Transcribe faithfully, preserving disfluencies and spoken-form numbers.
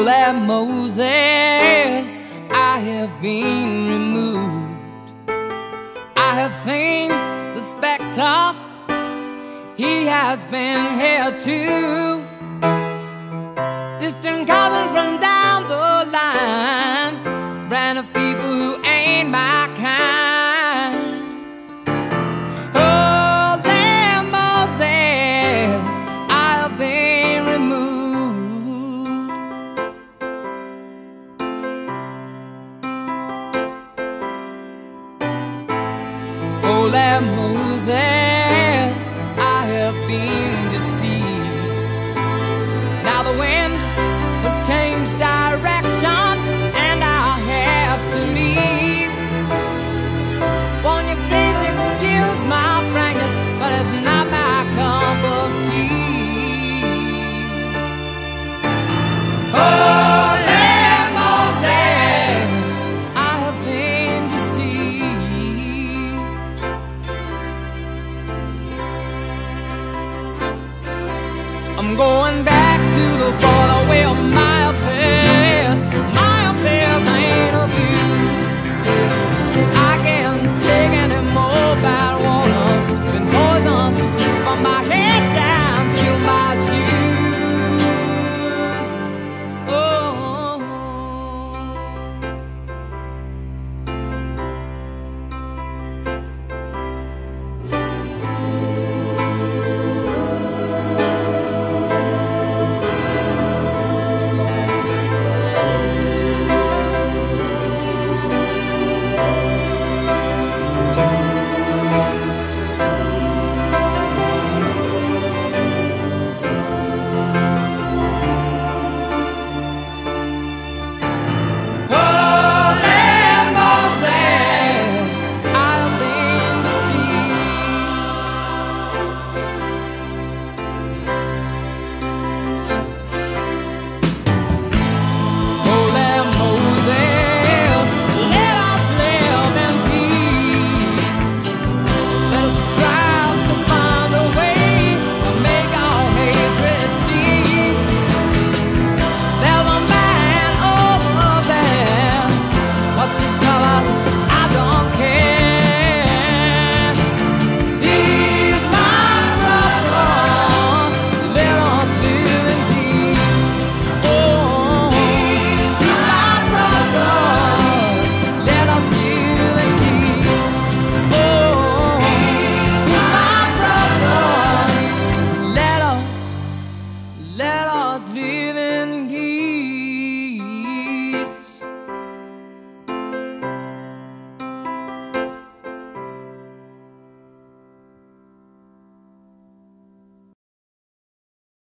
Holy Moses, I have been removed. I have seen the spectre, he has been here too. Distant cousin from down the line, brand of people who ain't my kind. Holy Moses, I have been removed. Holy Moses, I have been deceived.